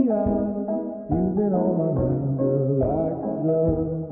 eyes. You've been on my mind, girl, like a drug.